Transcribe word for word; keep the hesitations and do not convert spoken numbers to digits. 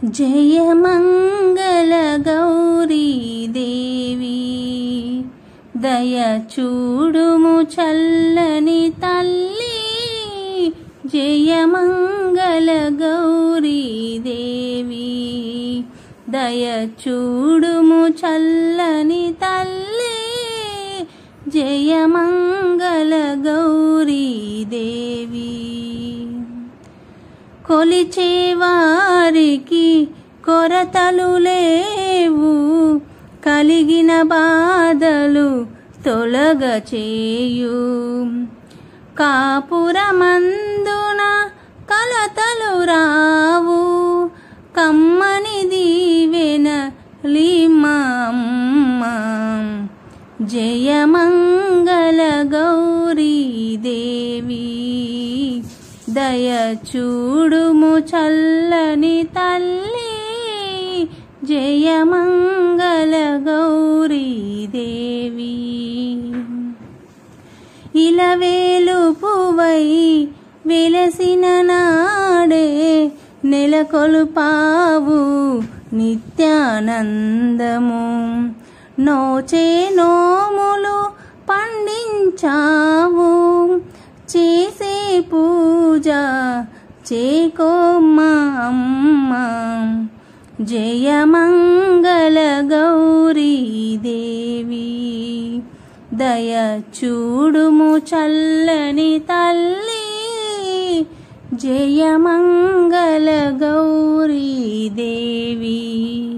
జయ మంగళ గౌరీ దేవి దయ చూడుము చల్లని తల్లి జయ మంగళ గౌరీ దేవి దయ చూడుము చల్లని తల్లి జయ మంగళ గౌరీ దేవి కొలిచేవారికి కొరతలు లేవు కలిగిన బాధలు తొలగ చేయు కాపురమందున కలతలు రావు కమ్మని దీవెన లిమమ్మ జయ మంగళ గౌరీ దేవి దయ చూడుము చల్లని తల్లి జయ మంగళ గౌరీ దేవి ఇలవేలు పువ్వై వెలసిన నాడే నెలకొలుపావు నిత్యానందము నోచే నోములు పండించావు చేసే పూజ చేకోమ్మ అమ్మ జయ మంగళ గౌరీ దేవి దయ చూడుము చల్లని తల్లి జయ మంగళ గౌరీ దేవి।